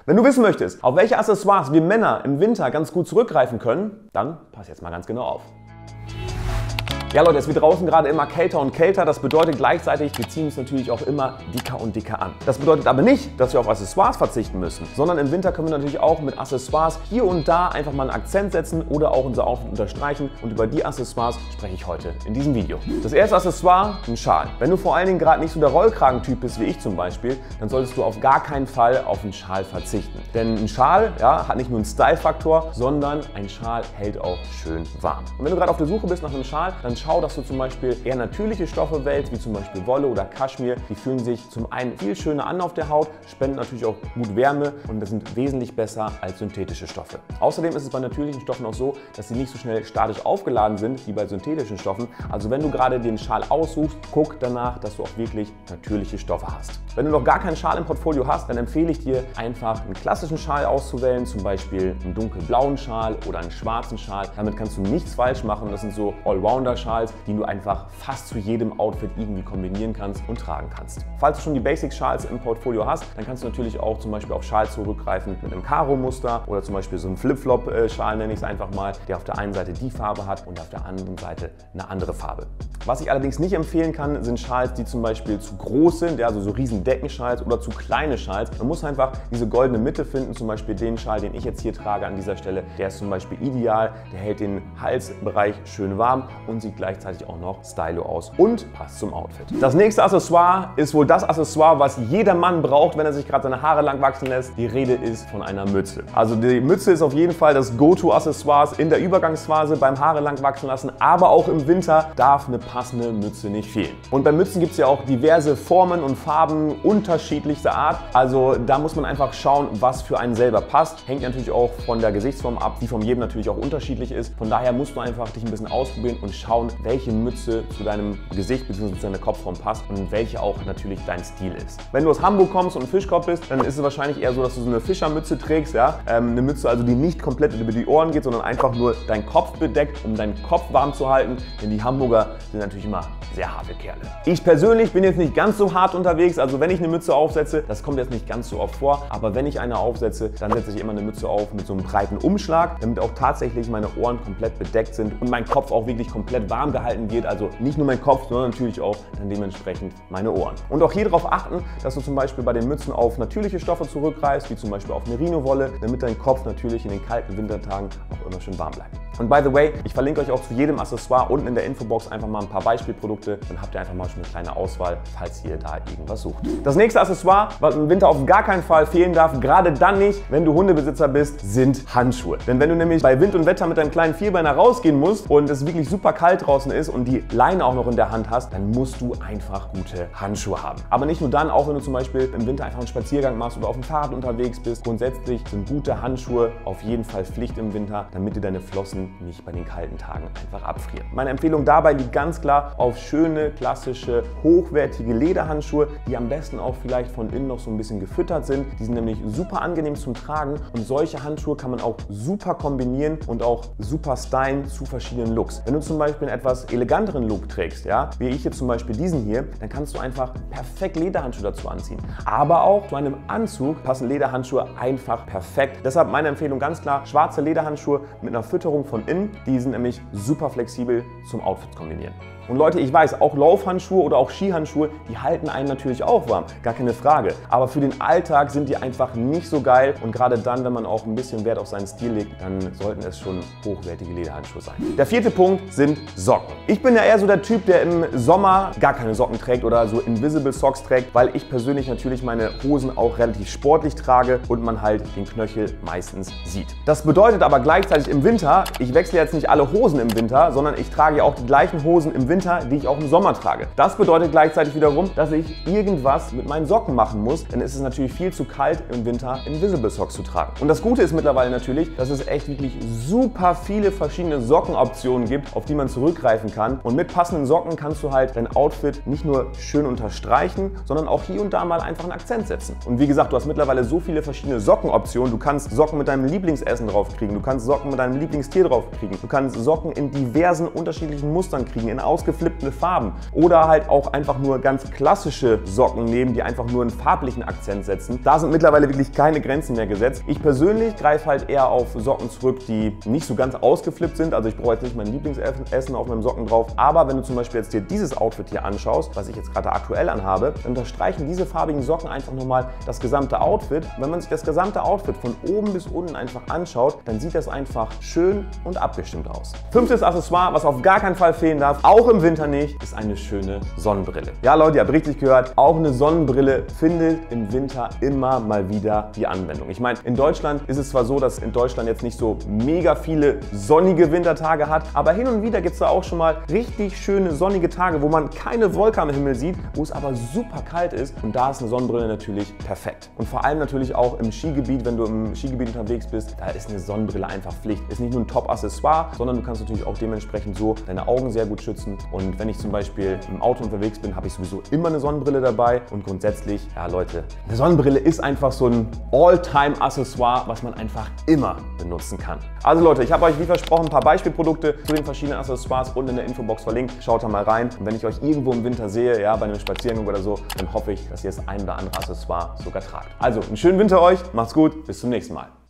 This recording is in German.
Wenn du wissen möchtest, auf welche Accessoires wir Männer im Winter ganz gut zurückgreifen können, dann pass jetzt mal ganz genau auf. Ja Leute, es wird draußen gerade immer kälter und kälter. Das bedeutet gleichzeitig, wir ziehen uns natürlich auch immer dicker und dicker an. Das bedeutet aber nicht, dass wir auf Accessoires verzichten müssen, sondern im Winter können wir natürlich auch mit Accessoires hier und da einfach mal einen Akzent setzen oder auch unser Outfit unterstreichen. Und über die Accessoires spreche ich heute in diesem Video. Das erste Accessoire, ein Schal. Wenn du vor allen Dingen gerade nicht so der Rollkragentyp bist wie ich zum Beispiel, dann solltest du auf gar keinen Fall auf einen Schal verzichten. Denn ein Schal hat nicht nur einen Style-Faktor, sondern ein Schal hält auch schön warm. Und wenn du gerade auf der Suche bist nach einem Schal, dann schau, dass du zum Beispiel eher natürliche Stoffe wählst, wie zum Beispiel Wolle oder Kaschmir. Die fühlen sich zum einen viel schöner an auf der Haut, spenden natürlich auch gut Wärme und das sind wesentlich besser als synthetische Stoffe. Außerdem ist es bei natürlichen Stoffen auch so, dass sie nicht so schnell statisch aufgeladen sind wie bei synthetischen Stoffen. Also wenn du gerade den Schal aussuchst, guck danach, dass du auch wirklich natürliche Stoffe hast. Wenn du noch gar keinen Schal im Portfolio hast, dann empfehle ich dir einfach einen klassischen Schal auszuwählen, zum Beispiel einen dunkelblauen Schal oder einen schwarzen Schal. Damit kannst du nichts falsch machen. Das sind so Allrounder-Schals, die du einfach fast zu jedem Outfit irgendwie kombinieren kannst und tragen kannst. Falls du schon die Basic-Schals im Portfolio hast, dann kannst du natürlich auch zum Beispiel auf Schals zurückgreifen mit einem Karo-Muster oder zum Beispiel so einen Flip-Flop-Schal, nenne ich es einfach mal, der auf der einen Seite die Farbe hat und auf der anderen Seite eine andere Farbe. Was ich allerdings nicht empfehlen kann, sind Schals, die zum Beispiel zu groß sind, also so riesen Deckenschals oder zu kleine Schals. Man muss einfach diese goldene Mitte finden, zum Beispiel den Schal, den ich jetzt hier trage an dieser Stelle, der ist zum Beispiel ideal, der hält den Halsbereich schön warm und sieht gleichzeitig auch noch stylo aus und passt zum Outfit. Das nächste Accessoire ist wohl das Accessoire, was jeder Mann braucht, wenn er sich gerade seine Haare lang wachsen lässt. Die Rede ist von einer Mütze. Also die Mütze ist auf jeden Fall das Go-To-Accessoire in der Übergangsphase beim Haare lang wachsen lassen, aber auch im Winter darf eine passende Mütze nicht fehlen. Und bei Mützen gibt es ja auch diverse Formen und Farben unterschiedlichster Art. Also da muss man einfach schauen, was für einen selber passt. Hängt natürlich auch von der Gesichtsform ab, die von jedem natürlich auch unterschiedlich ist. Von daher musst du einfach dich ein bisschen ausprobieren und schauen, welche Mütze zu deinem Gesicht bzw. zu deiner Kopfform passt und welche auch natürlich dein Stil ist. Wenn du aus Hamburg kommst und ein Fischkopf bist, dann ist es wahrscheinlich eher so, dass du so eine Fischermütze trägst. Ja? Eine Mütze also, die nicht komplett über die Ohren geht, sondern einfach nur deinen Kopf bedeckt, um deinen Kopf warm zu halten. Denn die Hamburger sind natürlich immer sehr harte Kerle. Ich persönlich bin jetzt nicht ganz so hart unterwegs, also wenn ich eine Mütze aufsetze, das kommt jetzt nicht ganz so oft vor, aber wenn ich eine aufsetze, dann setze ich immer eine Mütze auf mit so einem breiten Umschlag, damit auch tatsächlich meine Ohren komplett bedeckt sind und mein Kopf auch wirklich komplett warm gehalten wird, also nicht nur mein Kopf, sondern natürlich auch dann dementsprechend meine Ohren. Und auch hier darauf achten, dass du zum Beispiel bei den Mützen auf natürliche Stoffe zurückgreifst, wie zum Beispiel auf Merino-Wolle, damit dein Kopf natürlich in den kalten Wintertagen auch immer schön warm bleibt. Und by the way, ich verlinke euch auch zu jedem Accessoire unten in der Infobox einfach mal ein paar Beispielprodukte, dann habt ihr einfach mal schon eine kleine Auswahl, falls ihr da irgendwas sucht. Das nächste Accessoire, was im Winter auf gar keinen Fall fehlen darf, gerade dann nicht, wenn du Hundebesitzer bist, sind Handschuhe. Denn wenn du nämlich bei Wind und Wetter mit deinem kleinen Vierbeiner rausgehen musst und es wirklich super kalt draußen ist und die Leine auch noch in der Hand hast, dann musst du einfach gute Handschuhe haben. Aber nicht nur dann, auch wenn du zum Beispiel im Winter einfach einen Spaziergang machst oder auf dem Fahrrad unterwegs bist. Grundsätzlich sind gute Handschuhe auf jeden Fall Pflicht im Winter, damit dir deine Flossen nicht bei den kalten Tagen einfach abfrieren. Meine Empfehlung dabei liegt ganz klar auf schöne, klassische, hochwertige Lederhandschuhe, die am besten auch vielleicht von innen noch so ein bisschen gefüttert sind. Die sind nämlich super angenehm zum Tragen und solche Handschuhe kann man auch super kombinieren und auch super stylen zu verschiedenen Looks. Wenn du zum Beispiel einen etwas eleganteren Look trägst, ja, wie ich jetzt zum Beispiel diesen hier, dann kannst du einfach perfekt Lederhandschuhe dazu anziehen. Aber auch zu einem Anzug passen Lederhandschuhe einfach perfekt. Deshalb meine Empfehlung ganz klar, schwarze Lederhandschuhe mit einer Fütterung von innen, die sind nämlich super flexibel zum Outfit kombinieren. Und Leute, ich weiß, auch Laufhandschuhe oder auch Skihandschuhe, die halten einen natürlich auch warm, gar keine Frage. Aber für den Alltag sind die einfach nicht so geil und gerade dann, wenn man auch ein bisschen Wert auf seinen Stil legt, dann sollten es schon hochwertige Lederhandschuhe sein. Der vierte Punkt sind Socken. Ich bin ja eher so der Typ, der im Sommer gar keine Socken trägt oder so Invisible Socks trägt, weil ich persönlich natürlich meine Hosen auch relativ sportlich trage und man halt den Knöchel meistens sieht. Das bedeutet aber gleichzeitig im Winter, ich wechsle jetzt nicht alle Hosen im Winter, sondern ich trage ja auch die gleichen Hosen im Winter, die ich auch im Sommer trage. Das bedeutet gleichzeitig wiederum, dass ich irgendwas mit meinen Socken machen muss, denn es ist natürlich viel zu kalt im Winter Invisible Socks zu tragen. Und das Gute ist mittlerweile natürlich, dass es echt wirklich super viele verschiedene Sockenoptionen gibt, auf die man zurückgreifen kann. Und mit passenden Socken kannst du halt dein Outfit nicht nur schön unterstreichen, sondern auch hier und da mal einfach einen Akzent setzen. Und wie gesagt, du hast mittlerweile so viele verschiedene Sockenoptionen. Du kannst Socken mit deinem Lieblingsessen draufkriegen, du kannst Socken mit deinem Lieblingstier draufkriegen, du kannst Socken in diversen unterschiedlichen Mustern kriegen, in Ausführungen ausgeflippte Farben oder halt auch einfach nur ganz klassische Socken nehmen, die einfach nur einen farblichen Akzent setzen. Da sind mittlerweile wirklich keine Grenzen mehr gesetzt. Ich persönlich greife halt eher auf Socken zurück, die nicht so ganz ausgeflippt sind. Also ich brauche jetzt nicht mein Lieblingsessen auf meinem Socken drauf. Aber wenn du zum Beispiel jetzt dir dieses Outfit hier anschaust, was ich jetzt gerade aktuell anhabe, dann unterstreichen diese farbigen Socken einfach nochmal das gesamte Outfit. Und wenn man sich das gesamte Outfit von oben bis unten einfach anschaut, dann sieht das einfach schön und abgestimmt aus. Fünftes Accessoire, was auf gar keinen Fall fehlen darf, auch im Winter nicht, ist eine schöne Sonnenbrille. Ja Leute, ihr habt richtig gehört, auch eine Sonnenbrille findet im Winter immer mal wieder die Anwendung. Ich meine, in Deutschland ist es zwar so, dass in Deutschland jetzt nicht so mega viele sonnige Wintertage hat, aber hin und wieder gibt es da auch schon mal richtig schöne sonnige Tage, wo man keine Wolke am Himmel sieht, wo es aber super kalt ist, und da ist eine Sonnenbrille natürlich perfekt. Und vor allem natürlich auch im Skigebiet, wenn du im Skigebiet unterwegs bist, da ist eine Sonnenbrille einfach Pflicht. Ist nicht nur ein Top-Accessoire, sondern du kannst natürlich auch dementsprechend so deine Augen sehr gut schützen. Und wenn ich zum Beispiel im Auto unterwegs bin, habe ich sowieso immer eine Sonnenbrille dabei. Und grundsätzlich, ja Leute, eine Sonnenbrille ist einfach so ein All-Time-Accessoire, was man einfach immer benutzen kann. Also Leute, ich habe euch wie versprochen ein paar Beispielprodukte zu den verschiedenen Accessoires unten in der Infobox verlinkt. Schaut da mal rein. Und wenn ich euch irgendwo im Winter sehe, ja, bei einem Spaziergang oder so, dann hoffe ich, dass ihr das ein oder andere Accessoire sogar tragt. Also, einen schönen Winter euch, macht's gut, bis zum nächsten Mal.